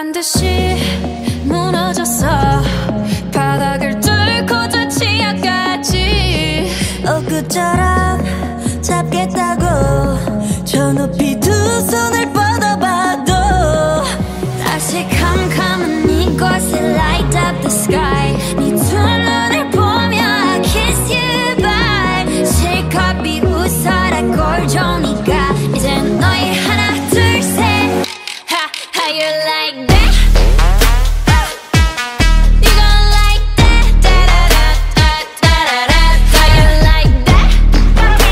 듯이 무너졌어. 바닥을 뚫고 저 치아까지 엊그처럼 잡겠다고 저 높이 두 손을 뻗어봐도 다시 캄캄한 이곳에 light up the sky. 네 두 눈을 보며 I kiss you bye. 실컷 비웃어라 꼴좋으니까 이젠 너희 하나 둘 셋. How you like that? You gon' like that? Da-da-da-da-da-da-da. How you like that? How you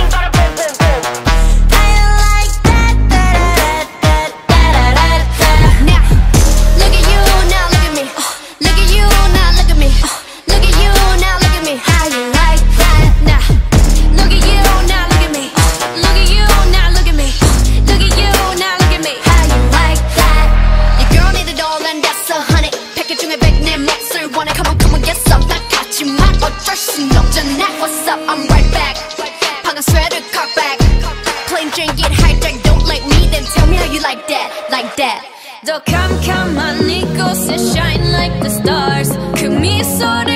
like that? Da-da-da-da-da-da-da. Now, look at you, now look at me. Look at you, now look at me. Look at you, now look at me. How you like that? Now, look at you, now look at me. Look at you, now look at me. Look at you, now look at me. How you like that? Your girl need it all and that's 100. 패킷 중에 100 내 몫을 원해. Come on, get some. 나 같지만 어쩔 순 없잖아. What's up? I'm right back. 방금 sweater cock back. Plain Jane get hijacked. Don't like me, then tell me how you like that, like that. 더 캄캄한 이곳에 shine like the stars. 그 미소를